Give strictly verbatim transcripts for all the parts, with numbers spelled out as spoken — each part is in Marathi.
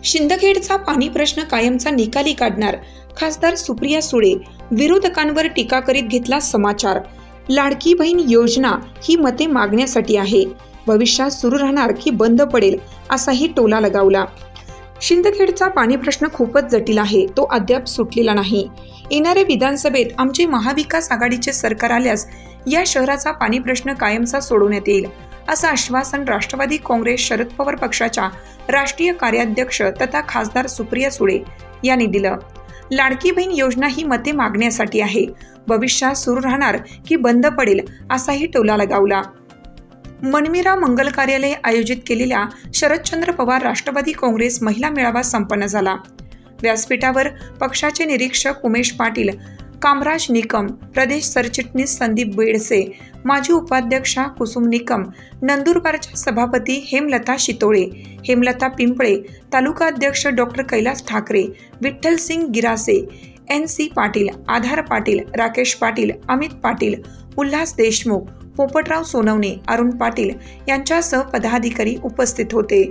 शिंदखेडचा पाणी प्रश्न कायमचा निकाली काढणार, खासदार सुप्रिया सुळे. विरोधकांवर टीका करीत घेतला समाचार. लाडकी बहीण योजना ही मते मागण्यासाठी आहे, भविष्यात सुरू राहणार की बंद पडेल, असाही टोला लगावला. शिंदखेडचा पाणी प्रश्न खूपच जटिल आहे, तो अद्याप सुटलेला नाही. येणाऱ्या विधानसभेत आमचे महाविकास आघाडीचे सरकार आल्यास या शहराचा पाणी प्रश्न कायमचा सोडवण्यात येईल, असं आश्वासन राष्ट्रवादी काँग्रेस शरद पवार पक्षाच्या राष्ट्रीय कार्याध्यक्ष तथा खासदार सुप्रिया सुळे यांनी दिलं. लाडकी बहीण योजना ही मते मागण्यासाठी आहे, भविष्यात सुरू राहणार की बंद पडेल, असाही टोला लगावला. मनमिरा मंगल कार्यालय आयोजित केलेल्या शरदचंद्र पवार राष्ट्रवादी काँग्रेस महिला मेळावा संपन्न झाला. व्यासपीठावर पक्षाचे निरीक्षक उमेश पाटील, कामराज निकम, प्रदेश सरचिटणीस संदीप बेडसे, माजी उपाध्यक्षा कुसुम निकम, नंदुरबारच्या सभापती हेमलता शितोळे, हेमलता पिंपळे, तालुका अध्यक्ष doctor Kailas Thackeray, Vitthal Singh Girase, N C Patil, Aadhar Patil, Rakesh Patil, Amit Patil, Ulhas Deshmukh, Popatrao Sonawane, Arun Patil यांच्यासह पदाधिकारी उपस्थित होते.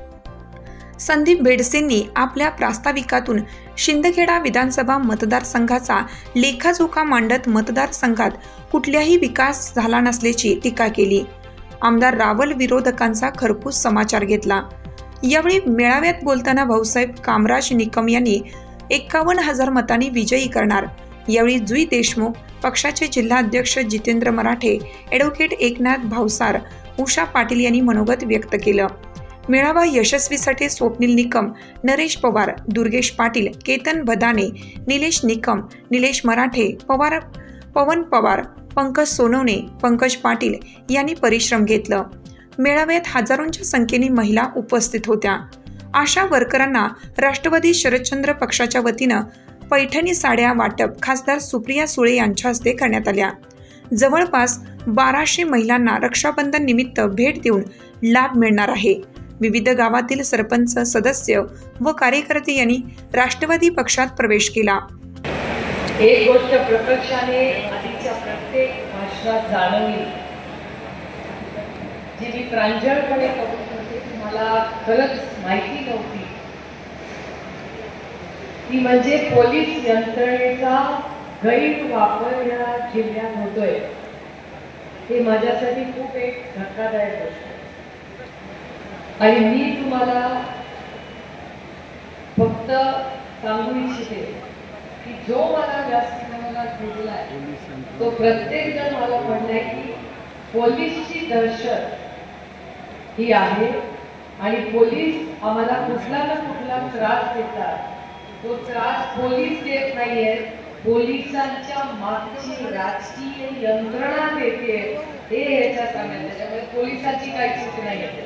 संदीप बेडसेंनी आपल्या प्रास्ताविकातून शिंदखेडा विधानसभा मतदारसंघाचा लेखाजोखा मांडत मतदारसंघात कुठल्याही विकास झाला नसल्याची टीका केली. आमदार रावल विरोधकांचा खरपूस समाचार घेतला. यावेळी मेळाव्यात बोलताना भाऊसाहेब कामराज निकम यांनी एक्कावन्न हजार मतांनी विजयी करणार. यावेळी जुई देशमुख, पक्षाचे जिल्हाध्यक्ष जितेंद्र मराठे, ॲडव्होकेट एकनाथ भावसार, उषा पाटील यांनी मनोगत व्यक्त केलं. मेळावा यशस्वीसाठी स्वप्नील निकम, नरेश पवार, दुर्गेश पाटील, केतन बदाने, निलेश निकम, निलेश मराठे, पवार पवन पवार, पंकज सोनवणे, पंकज पाटील यांनी परिश्रम घेतलं. मेळाव्यात हजारोंच्या संख्येने महिला उपस्थित होत्या. आशा वर्करांना राष्ट्रवादी शरदचंद्र पक्षाच्या वतीनं पैठणी साड्या वाटप खासदार सुप्रिया सुळे यांच्या हस्ते करण्यात आल्या. जवळपास बाराशे महिलांना रक्षाबंधन निमित्त भेट देऊन लाभ मिळणार आहे. विविध गावातील सरपंच, सदस्य व कार्यकर्ते यांनी राष्ट्रवादी पक्षात प्रवेश केला. एक गोष्ट प्रकर्षाने आधीच्या प्रत्येक भाषणात जाणवली, जी मी प्रांजळपणे कबूल करते, मला खरंच माहिती नव्हती, ती म्हणजे पोलीस यंत्रणेचा गैरवापर या जिल्ह्यात होतोय. हे माझ्यासाठी खूप एक धक्कादायक गोष्ट आहे. आणि मी तुम्हाला फक्त सांगू इच्छिते की जो मला व्यासपीठाला भेटलाय तो प्रत्येक जण मला म्हणलाय की पोलीसची दहशत ही आहे आणि पोलीस आम्हाला कुठला ना कुठला त्रास देतात. तो त्रास पोलीस देत नाहीये, पोलिसांच्या मागची राजकीय यंत्रणा देते, हे याच्या सांगण्यात. त्याच्यामुळे पोलिसाची काही चूक नाही आहे.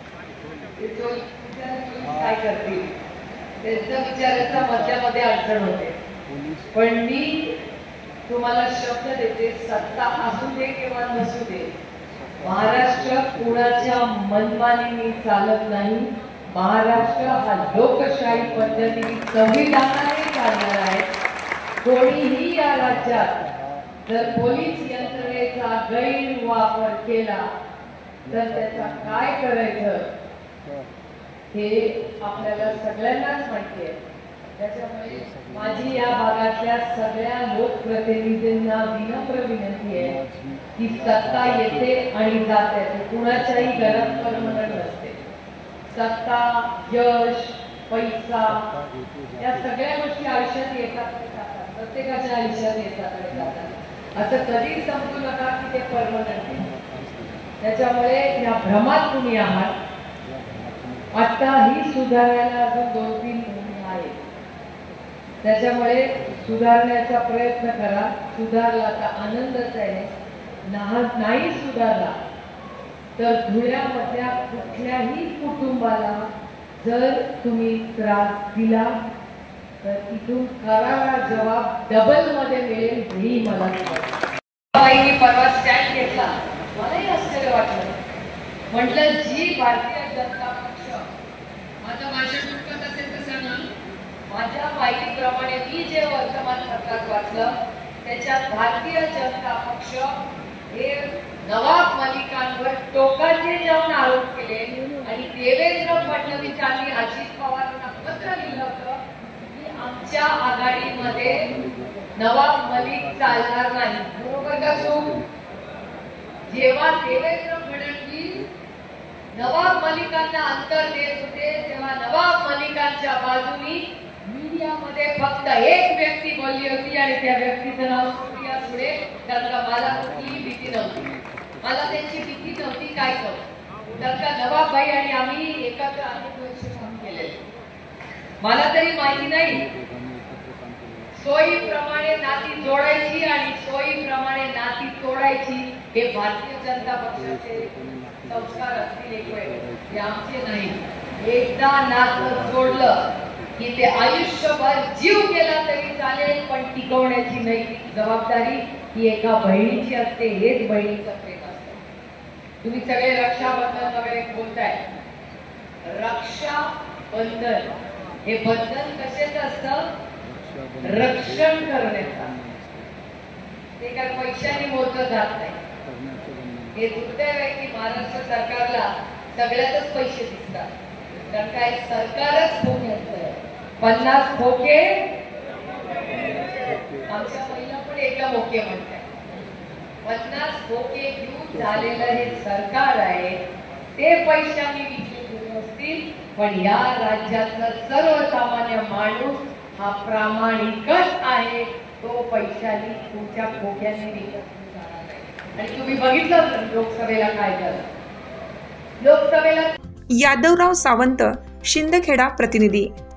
काय करतील त्यांच्या विचाराचा मध्यामध्ये अडचण होते. पण मी तुम्हाला शब्द देते, सत्ता असू दे किंवा नसू दे, महाराष्ट्र कुणाच्या मनमानीने चालत नाही. महाराष्ट्र हा लोकशाही पद्धतीने संविधानाने चालणार आहे. कोणीही या राज्यात जर पोलीस यंत्रणेचा गैरवापर केला तर त्याचा काय करायचं हे आपल्याला सगळ्यांनाच माहिती आहे. त्याच्यामुळे माझी या भागातल्या सगळ्या लोकप्रतिनिधींना विनम्र विनंती आहे की सत्ता येते आणि जाते, कुणाच्याही घरात परमनंट नसते. सत्ता, यश, पैसा या सगळ्या गोष्टी आयुष्यात येतात, प्रत्येकाच्या आयुष्यात येतात जातात. असं कधी समजू नका की ते परमनंट आहे. त्याच्यामुळे या भ्रमात तुम्ही आहात. आता ही सुधारायला अजून दोन तीन महिने आहेत. त्याच्यामुळे सुधारण्याचा प्रयत्न करा. सुधारला तर आनंदच आहे, नाही सुधारला तर धुळ्यामधल्या कुठल्याही कुटुंबाला जर तुम्ही त्रास दिला तर इथून करारा जबाब डबल मध्ये मिळेल, ही मला वाटतं. परवा स्टँड घेतला, मलाही आश्चर्य वाटलं. म्हटलं जी भारतीय जनता पक्ष, माझं भाषण चुकत असेल तर सांगा, माझ्या माहितीप्रमाणे मी जे वर्तमानपत्रात वाचलं त्याच्यात भारतीय जनता पक्ष हे नवाब मलिकांवर टोकाचे जाऊन आरोप केले आणि देवेंद्र फडणवीस यांनी अजित पवारांना आमच्या आघाडीमध्ये नवाब मलिक चालणार नाही, बरोबर का चूक? जेव्हा देवेंद्र फडणवीस नवाब मलिकांना अंतर देत होते तेव्हा नवाब मलिकांच्या बाजूनी मीडियामध्ये फक्त एक व्यक्ती बोलली होती आणि त्या व्यक्तीचं नाव सुप्रिया सुळे. कारण का मला कुठलीही भीती नव्हती, मला त्यांची भीती नव्हती. काय करू, कारण का नवाब भाई आणि आम्ही एकत्र अनेक वर्ष काम केलेले. मला तरी माहिती नाही, सोयीप्रमाणे नाती जोडायची आणि सोयीप्रमाणे नाती तोडायची हे भारतीय जनता पक्षाचे संस्कार असतील एक वेळ, हे आमचे नाही. एकदा नातं जोडलं की ते आयुष्यभर जीव गेला तरी चालेल, पण टिकवण्याची नैतिक जबाबदारी ही एका बहिणीची असते. हेच बहिणीचं प्रेम असतं. तुम्ही सगळे रक्षाबंधन वगैरे बोलताय, रक्षाबंधन हे बंधन कशाचं असतं? रक्षण करण्याचं. ते काय पैशाने मोजलं जात नाही. हे दुर्दैव आहे की महाराष्ट्र सरकारला सगळ्यातच पैसे दिसतात. तर काय सरकारच खोक्याचं आहे. पन्नास खोके आमच्या महिला पण एका मोके म्हणतात. पन्नास खोके घेऊन झालेलं हे सरकार आहे. ते पैशाने विकले असतील, पण या राज्यातला सर्वसामान्य माणूस हा प्रामाणिकच आहे. तो पैशाने तुमच्या खोक्याने विकत जाणार नाही. आणि तुम्ही बघितलं लोकसभेला काय झालं. लोकसभेला यादवराव सावंत, शिंदखेडा प्रतिनिधी.